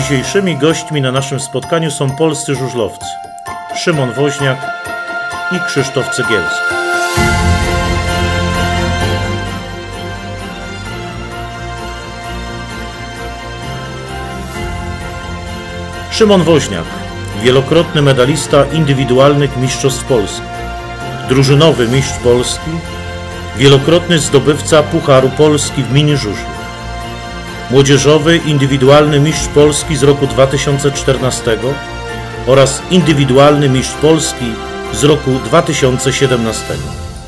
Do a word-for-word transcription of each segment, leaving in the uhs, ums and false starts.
Dzisiejszymi gośćmi na naszym spotkaniu są polscy żużlowcy Szymon Woźniak i Krzysztof Cegielski. Szymon Woźniak, wielokrotny medalista indywidualnych mistrzostw Polski, drużynowy mistrz Polski, wielokrotny zdobywca Pucharu Polski w mini żużlu, młodzieżowy indywidualny mistrz Polski z roku dwa tysiące czternastego oraz indywidualny mistrz Polski z roku dwa tysiące siedemnastego.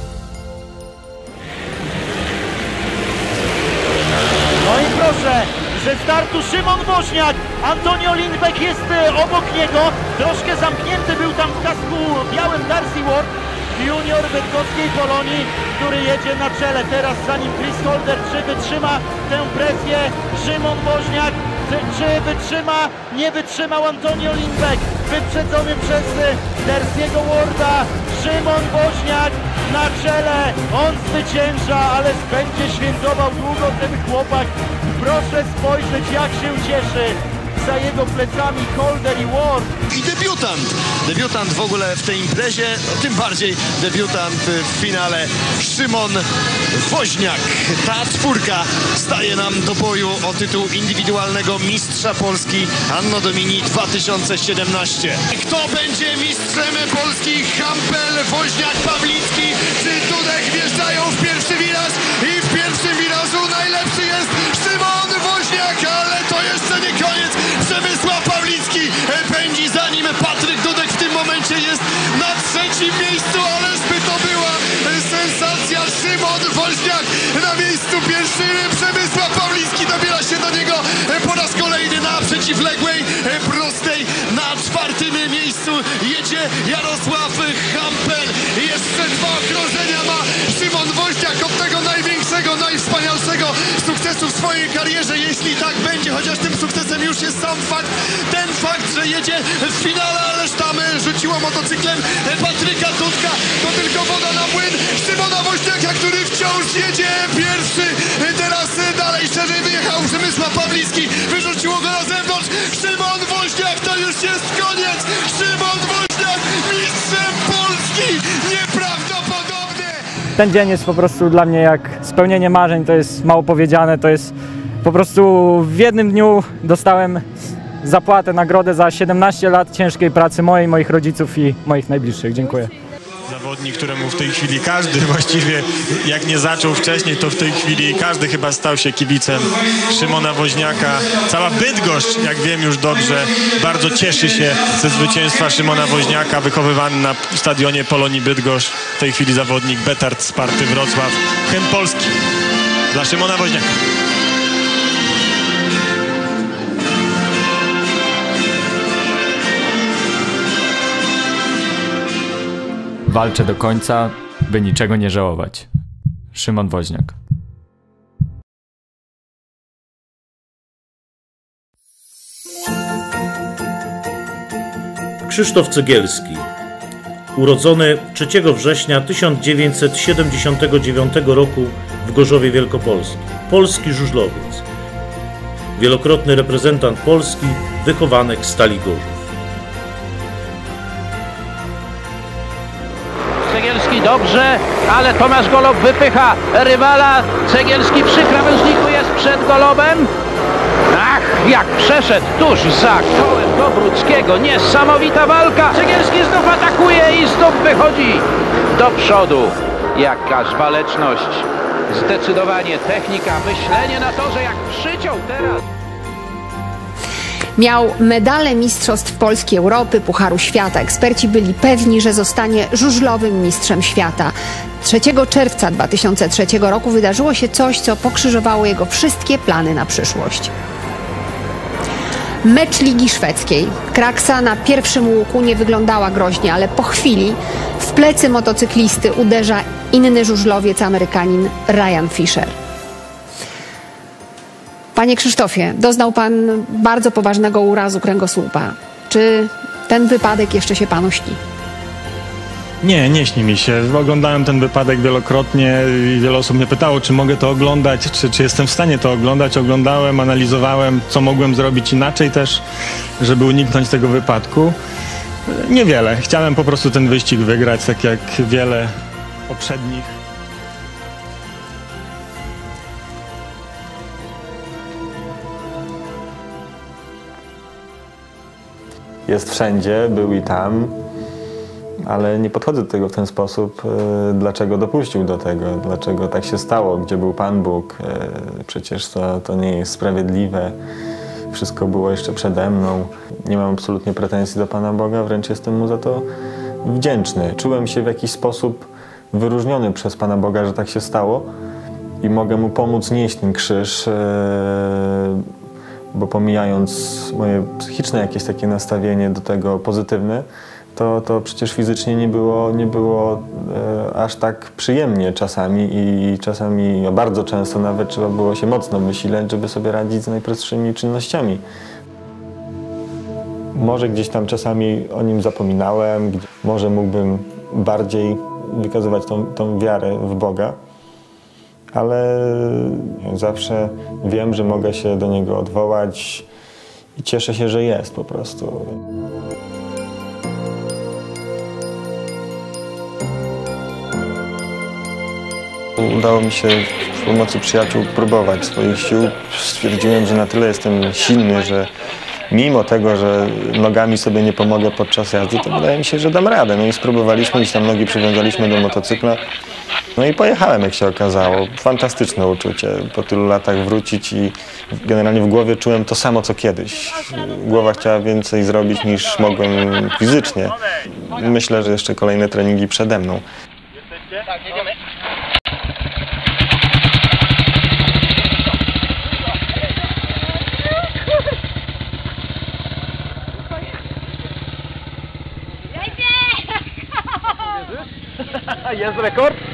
No i proszę, ze startu Szymon Woźniak, Antonio Lindbeck jest obok niego, troszkę zamknięty był tam w kasku białym Darcy Ward, junior bydgoskiej Polonii, który jedzie na czele. Teraz za nim Chris Holder, czy wytrzyma tę presję Szymon Woźniak, czy, czy wytrzyma, nie wytrzymał Antonio Lindbeck, wyprzedzony przez Darcy'ego Warda. Szymon Woźniak na czele, on zwycięża, ale będzie świętował długo ten chłopak. Proszę spojrzeć, jak się cieszy. Za jego plecami Holder i Ward. I debiutant. Debiutant w ogóle w tej imprezie, no tym bardziej debiutant w finale Szymon Woźniak. Ta czwórka staje nam do boju o tytuł indywidualnego mistrza Polski Anno Domini dwa tysiące siedemnaście. Kto będzie mistrzem Polski? Hampel, Woźniak, Pawlicki czy Dudek wjeżdżają w pierwszy wiraż i w pierwszym wirażu najlepszy jest Szymon Woźniak, ale to jeszcze nie koniec. Przemysław Pawlicki pędzi za nim, Patryk Dudek w tym momencie jest na trzecim miejscu, ależ by to była sensacja. Szymon Woźniak na miejscu pierwszym, Przemysław Pawlicki dobiera się do niego po raz kolejny na przeciwległej prostej. Na czwartym miejscu jedzie Jarosław Hampel. Jeszcze dwa okrążenia ma Szymon Woźniak od tego największego, najwspanialszego sukcesu w swojej karierze, jeśli tak będzie, chociaż tym sukcesem już jest sam fakt, ten fakt, że jedzie w finale, ależ tam rzuciło motocyklem Patryka Dudka, to tylko woda na młyn Szymona Woźniaka, który wciąż jedzie pierwszy. Teraz dalej szerzej wyjechał Przemysław Pawlicki, wyrzuciło go na zewnątrz. Szymon Woźniak, to już jest koniec. Szymon Woźniak mistrzem Polski, nieprawdopodobnie. Ten dzień jest po prostu dla mnie jak spełnienie marzeń, to jest mało powiedziane, to jest po prostu w jednym dniu dostałem zapłatę, nagrodę za siedemnaście lat ciężkiej pracy mojej, moich rodziców i moich najbliższych. Dziękuję. Zawodnik, któremu w tej chwili każdy właściwie, jak nie zaczął wcześniej, to w tej chwili każdy chyba stał się kibicem Szymona Woźniaka. Cała Bydgoszcz, jak wiem już dobrze, bardzo cieszy się ze zwycięstwa Szymona Woźniaka, wychowywany na stadionie Polonii Bydgoszcz. W tej chwili zawodnik Betard Sparty Wrocław. Hymn Polski dla Szymona Woźniaka. Walczę do końca, by niczego nie żałować. Szymon Woźniak. Krzysztof Cegielski, urodzony trzeciego września tysiąc dziewięćset siedemdziesiątego dziewiątego roku w Gorzowie Wielkopolskim, polski żużlowiec, wielokrotny reprezentant Polski, wychowanek Stali Gorzów. Cegielski dobrze, ale Tomasz Golob wypycha rywala. Cegielski przy krawężniku jest przed Golobem. Ach, jak przeszedł tuż za kołem Dobruckiego. Niesamowita walka. Cegielski znów atakuje i znów wychodzi do przodu. Jakaż waleczność. Zdecydowanie technika, myślenie na torze jak przyciął teraz. Miał medale Mistrzostw Polski, Europy, Pucharu Świata. Eksperci byli pewni, że zostanie żużlowym mistrzem świata. trzeciego czerwca dwa tysiące trzeciego roku wydarzyło się coś, co pokrzyżowało jego wszystkie plany na przyszłość. Mecz Ligi Szwedzkiej. Kraksa na pierwszym łuku nie wyglądała groźnie, ale po chwili w plecy motocyklisty uderza inny żużlowiec, Amerykanin Ryan Fisher. Panie Krzysztofie, doznał pan bardzo poważnego urazu kręgosłupa. Czy ten wypadek jeszcze się panu śni? Nie, nie śni mi się. Oglądałem ten wypadek wielokrotnie i wiele osób mnie pytało, czy mogę to oglądać, czy, czy jestem w stanie to oglądać. Oglądałem, analizowałem, co mogłem zrobić inaczej też, żeby uniknąć tego wypadku. Niewiele. Chciałem po prostu ten wyścig wygrać, tak jak wiele poprzednich. Jest wszędzie, był i tam, ale nie podchodzę do tego w ten sposób, dlaczego dopuścił do tego, dlaczego tak się stało, gdzie był Pan Bóg. Przecież to, to nie jest sprawiedliwe, wszystko było jeszcze przede mną. Nie mam absolutnie pretensji do Pana Boga, wręcz jestem Mu za to wdzięczny. Czułem się w jakiś sposób wyróżniony przez Pana Boga, że tak się stało i mogę Mu pomóc nieść ten krzyż, bo pomijając moje psychiczne jakieś takie nastawienie do tego pozytywne, to, to przecież fizycznie nie było, nie było e, aż tak przyjemnie czasami i czasami, no bardzo często nawet trzeba było się mocno wysilać, żeby sobie radzić z najprostszymi czynnościami. Może gdzieś tam czasami o nim zapominałem, może mógłbym bardziej wykazywać tą, tą wiarę w Boga, ale zawsze wiem, że mogę się do Niego odwołać i cieszę się, że jest po prostu. Udało mi się w pomocy przyjaciół próbować swoich sił. Stwierdziłem, że na tyle jestem silny, że mimo tego, że nogami sobie nie pomogę podczas jazdy, to wydaje mi się, że dam radę. No i spróbowaliśmy, gdzieś tam nogi przywiązaliśmy do motocykla. No i pojechałem, jak się okazało. Fantastyczne uczucie. Po tylu latach wrócić i generalnie w głowie czułem to samo, co kiedyś. Głowa chciała więcej zrobić, niż mogłem fizycznie. Myślę, że jeszcze kolejne treningi przede mną. Tak, jedziemy. Jest rekord?